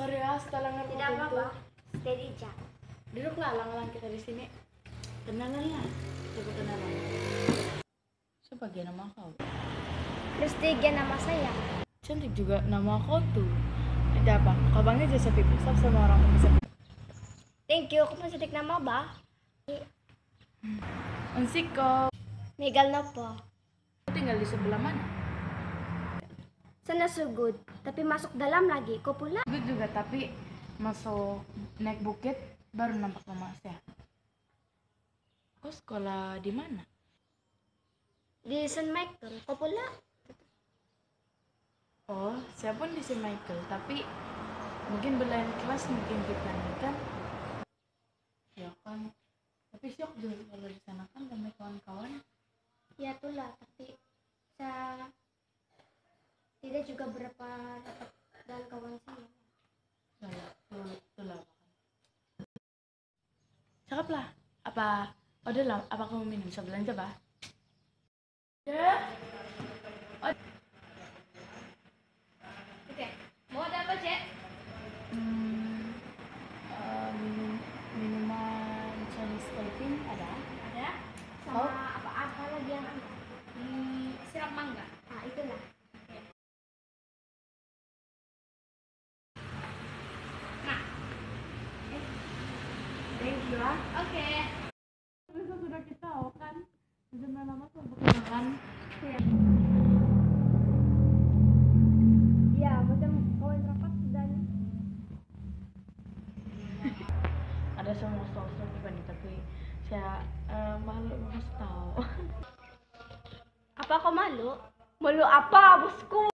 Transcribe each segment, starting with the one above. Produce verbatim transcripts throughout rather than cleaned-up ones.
Sorry ya, setelah ngerti Tidak apa-apa. Steady aja. Duduklah lang-lang kita di sini. Kenalan lah. Coba kenalan. Sebagai nama kau. Kristiga nama saya. Cantik juga nama kau tuh. Ada apa? Kau panggil aja sepi pusat sama orang bisa. Thank you. Aku masih cantik nama ba? Unsik kau. Megal na po. Kau tinggal di sebelah mana? Sana sugod. Tapi masuk dalam lagi. Ko pula. Gue juga tapi masuk naik bukit baru nampak nama saya. Kau sekolah di mana? Di Saint Michael. Ko pula. Oh, saya pun di Saint Michael, tapi mungkin belain kelas mungkin kita nih kan. Ya kan. Tapi syok juga kalau di sana kan ramai kawan-kawan. Ya itulah. Tapi saya tidak juga berapa dapat dan kawan saya. Nah, ya, tuh, tuh lah. Cakep lah. Apa? Oh, udah lah. Apa kamu minum? Saya belanja, Pak. Ya. Oh. Oke. Mau ada apa, Cek? Hmm, uh, minum, minuman Chinese Taiping ada? Ada. Sama Oh. apa-apa lagi yang ada? Hmm, sirup mangga. Ah, itulah. Nah. Eh. Thank you ah. Oke. Besok sudah kita tahu kan. Sudah lama tuh perkenalan. Ya. Ya, macam kawan rapat dan Ada semua sosok juga nih, tapi saya uh, malu mau tahu. apa kau malu? Malu apa, bosku?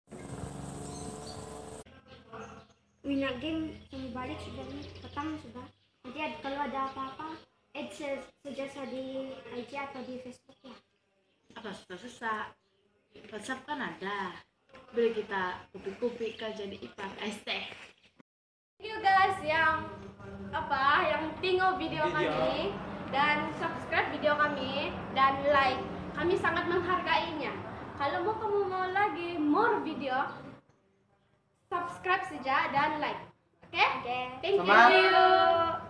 Wina game yang balik sudah nih, petang sudah. Nanti ad, kalau ada apa-apa, add saja sa di I G atau di Facebook ya. Apa susah-susah? WhatsApp kan ada. Boleh kita kupi-kupi kan jadi ipar es teh. Thank you guys yang apa yang tengok video kami dan subscribe video kami dan like. Kami sangat menghargainya. Kalau mau kamu mau lagi more video, subscribe saja dan like. Oke? Okay? Okay. Thank Sama. you.